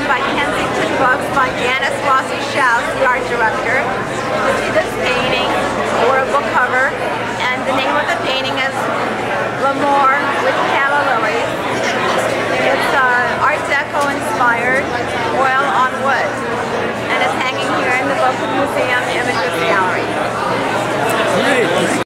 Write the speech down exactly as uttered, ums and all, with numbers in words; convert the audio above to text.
by Kensington Books by Janice Flossie Schaus, the art director.